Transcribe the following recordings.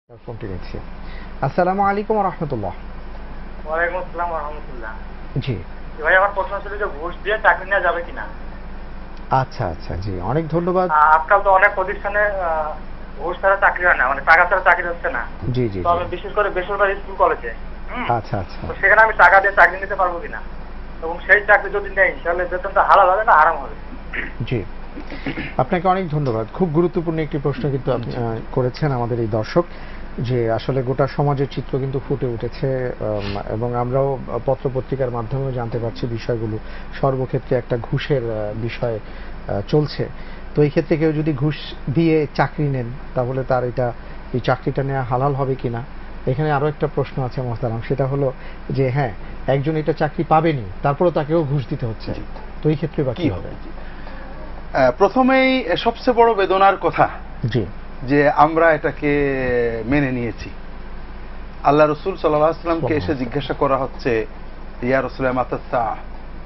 ফোনটি নিচ্ছি। আসসালামু আলাইকুম ওয়া রাহমাতুল্লাহ। ওয়ালাইকুম আসসালাম ওয়া রাহমাতুল্লাহ। জি ভাই, আমার প্রশ্ন ছিল যে ঘুষ দিয়ে চাকরি নেওয়া যাবে কিনা। আচ্ছা আচ্ছা, জি অনেক ধন্যবাদ। আজকাল তো অনেক প্রতিষ্ঠানে ঘুষ ছাড়া চাকরি হয় না, মানে টাকা ছাড়া চাকরি হচ্ছে না। জি জি তো আমি বিশেষ করে বেসরকারি স্কুল কলেজে আচ্ছা আচ্ছা, তো সেখানে আমি টাকা দিয়ে চাকরি নিতে পারবো কিনা, এবং সেই চাকরি যদি নেই তাহলে বেতনটা হালাল হবে না হারাম হবে। জি আপনাকে অনেক ধন্যবাদ। খুব গুরুত্বপূর্ণ একটি প্রশ্ন কিন্তু আপনি করেছেন আমাদের এই দর্শক, যে আসলে গোটা সমাজের চিত্র কিন্তু ফুটে উঠেছে এবং আমরাও পত্রপত্রিকার মাধ্যমেও জানতে পারছি বিষয়গুলো। সর্বক্ষেত্রে একটা ঘুষের বিষয় চলছে। তো এই ক্ষেত্রে কেউ যদি ঘুষ দিয়ে চাকরি নেন তাহলে তার এই চাকরিটা নেওয়া হালাল হবে কিনা। এখানে আরো একটা প্রশ্ন আছে মোহতারাম, সেটা হলো যে হ্যাঁ, একজন এটা চাকরি পাবেনি, তারপরেও তাকেও ঘুষ দিতে হচ্ছে, তো এই ক্ষেত্রে বা কি হবে? প্রথমেই সবচেয়ে বড় বেদনার কথা জি, যে আমরা এটাকে মেনে নিয়েছি। আল্লাহ রসুল সাল্লাল্লাহু আলাইহি ওয়াসাল্লামকে এসে জিজ্ঞাসা করা হচ্ছে, ইয়া রাসূলুল্লাহ মাতা সাআহ,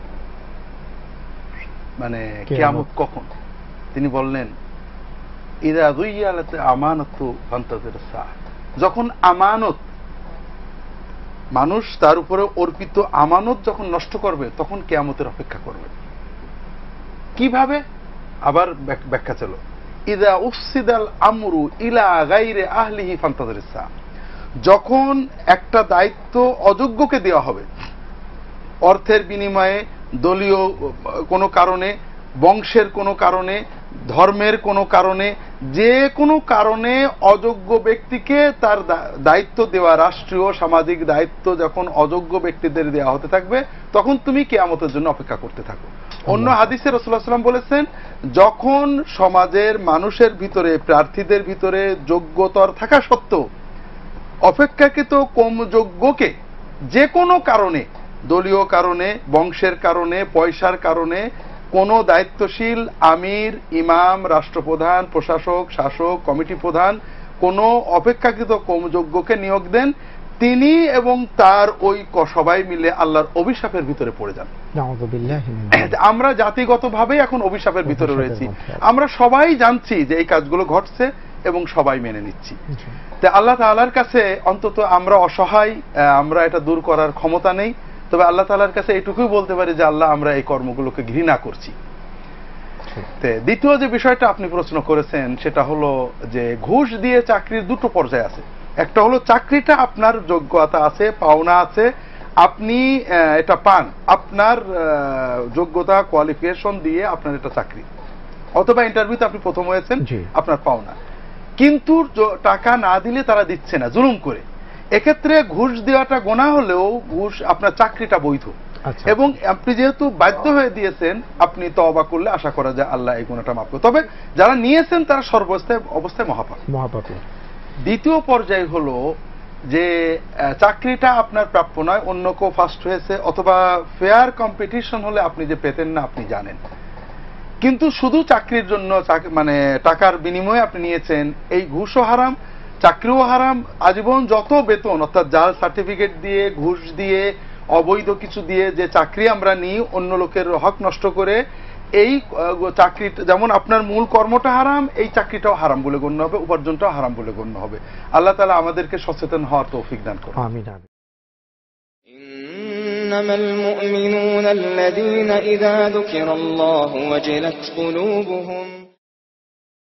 মানে কিয়ামত কখন? তিনি বললেন, ইযা যুইয়ালাত আমানাতু ফান্তাযির সাআহ, যখন আমানত, মানুষ তার উপরে অর্পিত আমানত যখন নষ্ট করবে তখন কিয়ামতের অপেক্ষা করবে। কিভাবে? আবার ব্যাখ্যা চলো, ইযা উফসিদাল আমরু ইলা গায়রি আহলিহি ফান্তাযির সাআহ, যখন একটা দায়িত্ব অযোগ্যকে দেওয়া হবে, অর্থের বিনিময়ে, দলীয় কোনো কারণে, বংশের কোনো কারণে, ধর্মের কোনো কারণে, যে কোনো কারণে অযোগ্য ব্যক্তিকে তার দায়িত্ব দেওয়া, রাষ্ট্রীয় সামাজিক দায়িত্ব যখন অযোগ্য ব্যক্তিদের দেওয়া হতে থাকবে তখন তুমি কিয়ামতের জন্য অপেক্ষা করতে থাকো। অন্য হাদিসে রাসূলুল্লাহ সাল্লাল্লাহু আলাইহি ওয়াসাল্লাম বলেছেন, যখন সমাজের মানুষের ভিতরে, প্রার্থীদের ভিতরে যোগ্যতর থাকা সত্ত্বেও অপেক্ষাকৃত কম যোগ্যকে যে কোনো কারণে, দলীয় কারণে, বংশের কারণে, পয়সার কারণে কোন দায়িত্বশীল আমির, ইমাম, রাষ্ট্রপ্রধান, প্রশাসক, শাসক, কমিটি প্রধান কোন অপেক্ষাকৃত কম যোগ্যকে নিয়োগ দেন, তিনি এবং তার ওই সবাই মিলে আল্লাহর অভিশাপের ভিতরে পড়ে যান। আমরা জাতিগতভাবে এখন অভিশাপের ভিতরে রয়েছি। আমরা সবাই জানছি যে এই কাজগুলো ঘটছে এবং সবাই মেনে নিচ্ছি। আল্লাহ তাআলার কাছে অন্তত আমরা অসহায়, আমরা এটা দূর করার ক্ষমতা নেই। তবে আল্লাহ তাআলার কাছে এইটুকুই বলতে পারি যে আল্লাহ, আমরা এই কর্মগুলোকে ঘৃণা করছি। দ্বিতীয় যে বিষয়টা আপনি প্রশ্ন করেছেন সেটা হলো যে ঘুষ দিয়ে চাকরির দুটো পর্যায় আছে। একটা হলো চাকরিটা আপনার যোগ্যতা আছে, পাওনা আছে, আপনি এটা পান, আপনার যোগ্যতা, কোয়ালিফিকেশন দিয়ে আপনার এটা চাকরি, অথবা ইন্টারভিউতে আপনি প্রথম হয়েছেন, আপনার পাওনা। কিন্তু টাকা না দিলে তারা দিচ্ছে না, জুলুম করে। এক্ষেত্রে ঘুষ দেওয়াটা গুনাহ হলেও ঘুষ, আপনার চাকরিটা বৈধ, এবং আপনি যেহেতু বাধ্য হয়ে দিয়েছেন, আপনি তওবা করলে আশা করা যায় আল্লাহ এই গুনাহটা মাফ করবে। তবে যারা নিয়েছেন তারা অবস্থায় মহাপাপী। দ্বিতীয় পর্যায় হলো যে চাকরিটা আপনার প্রাপ্য নয়, অন্য কেউ ফার্স্ট হয়েছে, অথবা ফেয়ার কম্পিটিশন হলে আপনি যে পেতেন না আপনি জানেন, কিন্তু শুধু চাকরির জন্য, মানে টাকার বিনিময়ে আপনি নিয়েছেন, এই ঘুষও হারাম, চাকরিও হারাম। আজীবন যত বেতন, অর্থাৎ জাল সার্টিফিকেট দিয়ে, ঘুষ দিয়ে, অবৈধ কিছু দিয়ে যে চাকরি আমরা নিই অন্য লোকের হক নষ্ট করে, এই চাকরিটা যেমন আপনার মূল কর্মটা হারাম, এই চাকরিটাও হারাম বলে গণ্য হবে, উপার্জনটাও হারাম বলে গণ্য হবে। আল্লাহ তাআলা আমাদেরকে সচেতন হওয়ার তৌফিক দান করুন। আমিন। إنما المؤمنون الذين إذا ذكر الله وجلت قلوبهم